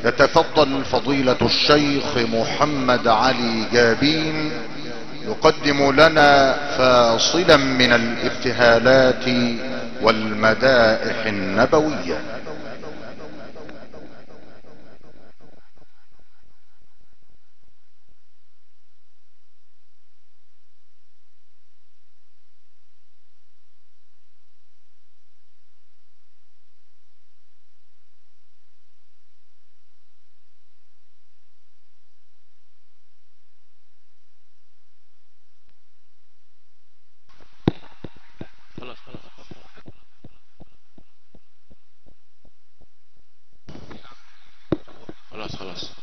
يتفضل فضيلة الشيخ محمد علي جابين يقدم لنا فاصلا من الابتهالات والمدائح النبوية. خلاص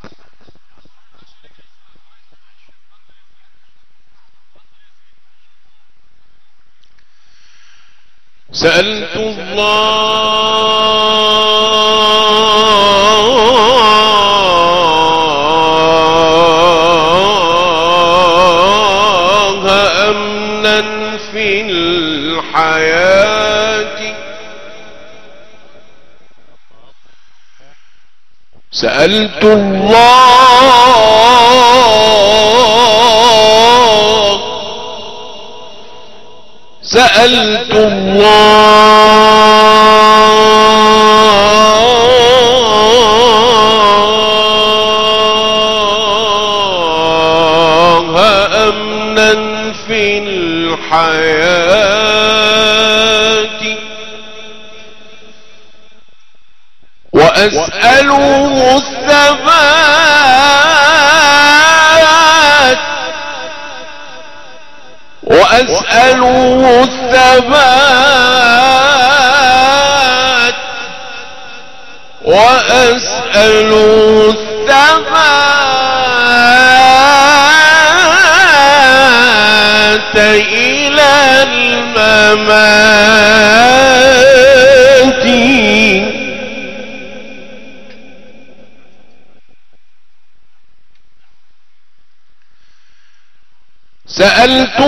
سألت الله أمنا في الحياة، سألت الله سألت الله أمنا في الحياة، وأسأله الثبات وأسأله الثبات وأسأله الثبات إلى الممات. سألت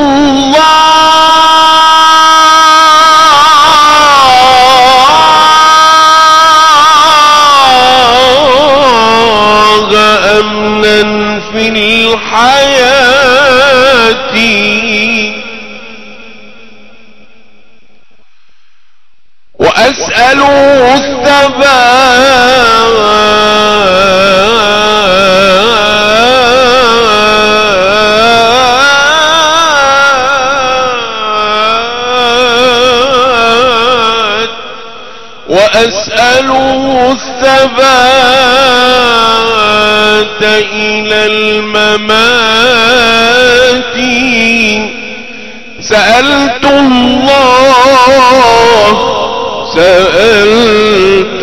الله أمنا في الحياة، وأسأله الثبات وأسأله الثبات إلى الممات. سألت الله سألت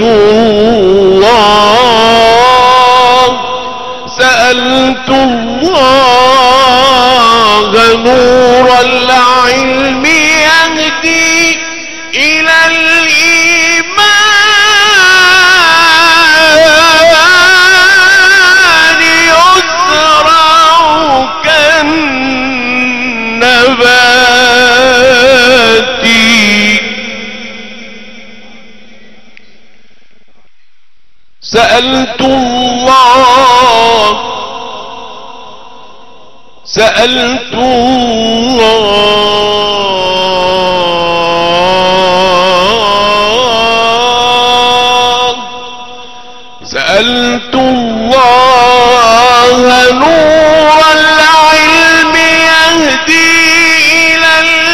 الله نور العلم يهدي إلى الإيمان، يزرع كالنبات. سألت الله سألت الله نور العلم يهدي إلى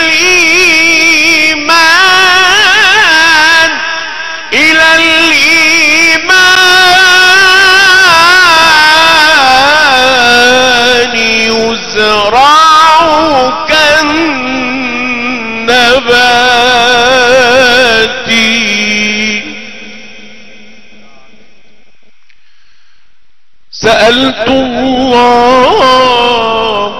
الإيمان يزرع كالنبات. سألت الله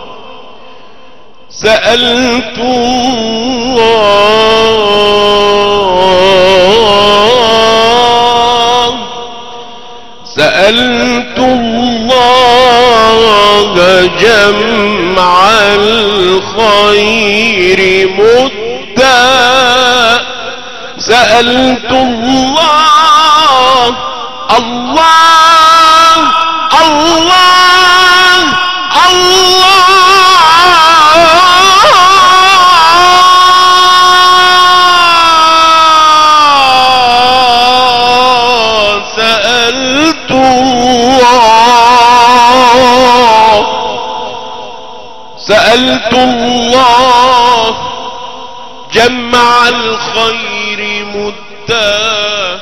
سألت الله جمع الخير مدّا، سألت الله الله الله الله سألت الله سألت الله جمع الخير مدا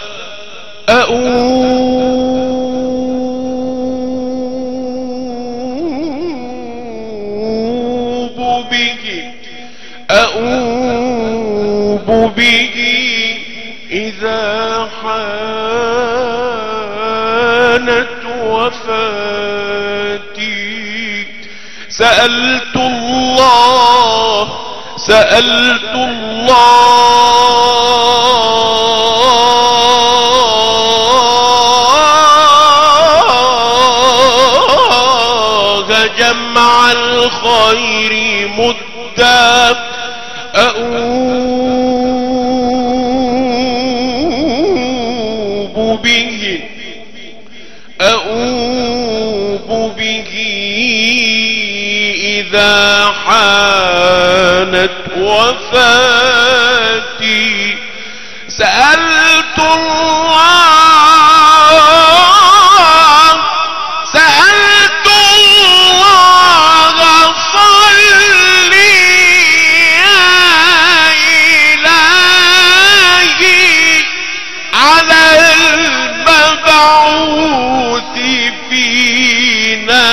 أؤوب به إذا حانت وفاتي سألت الله سألت الله جمع الخير مدا أؤوب به إذا حانت وفاتي سألت الله سألت الله صلي يا إلهي على المبعوث فينا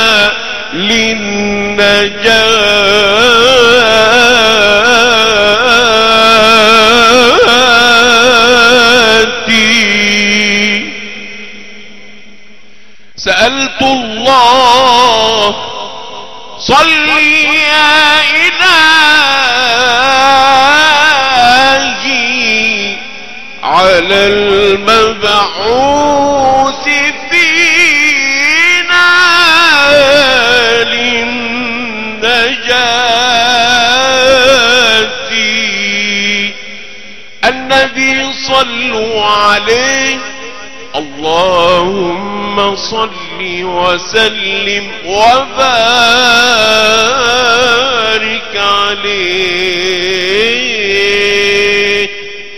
للنجاة سألت الله صلي يا إلهي على المبعوث فينا للنجاة النبي صلوا عليه اللهم صل وسلم وبارك عليه.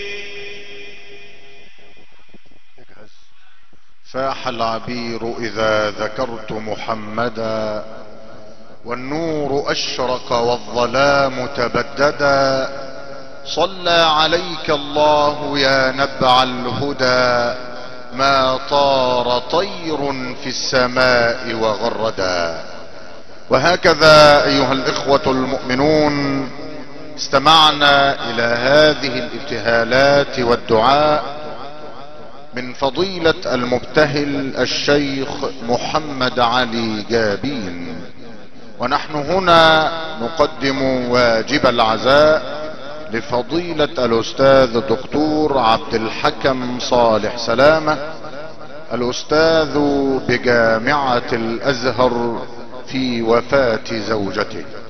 فاح العبير إذا ذكرت محمدا والنور أشرق والظلام تبددا صلى عليك الله يا نبع الهدى ما طار طير في السماء وغردا. وهكذا أيها الإخوة المؤمنون استمعنا إلى هذه الابتهالات والدعاء من فضيلة المبتهل الشيخ محمد علي جابين، ونحن هنا نقدم واجب العزاء لفضيلة الأستاذ الدكتور عبد الحكم صالح سلامة الأستاذ بجامعة الأزهر في وفاة زوجته.